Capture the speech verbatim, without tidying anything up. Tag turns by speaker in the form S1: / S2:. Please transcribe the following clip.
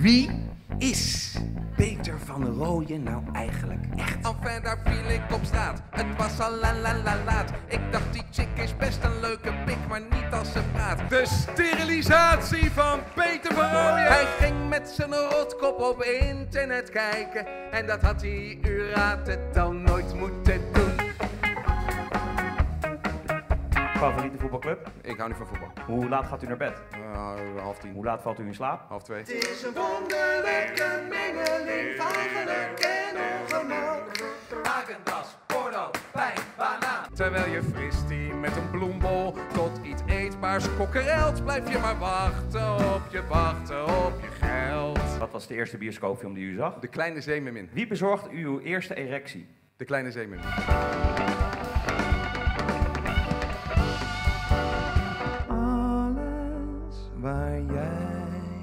S1: Wie is Peter van Rooyen nou eigenlijk echt?
S2: Enfin, daar viel ik op straat. Het was al la la la laat. Ik dacht, die chick is best een leuke pik, maar niet als ze praat.
S3: De sterilisatie van Peter van Rooyen.
S2: Hij ging met zijn rotkop op internet kijken. En dat had hij, u raadt het, dan nooit moeten doen.
S4: Favoriete voetbalclub?
S2: Ik hou niet van voetbal.
S4: Hoe laat gaat u naar bed?
S2: Uh, half tien.
S4: Hoe laat valt u in slaap?
S2: Half twee.
S5: Het is een wonderlijke mengeling van geluk en ongemak.
S2: Häagen-Dazs, porno, pijn, banaan. Terwijl je frist die met een bloembol tot iets eetbaars kokkerelt, blijf je maar wachten op je, wachten op je geld.
S4: Wat was de eerste bioscoopfilm die u zag?
S2: De Kleine Zeemermin.
S4: Wie bezorgde u uw eerste erectie?
S2: De Kleine Zeemermin.
S1: Alles waar jij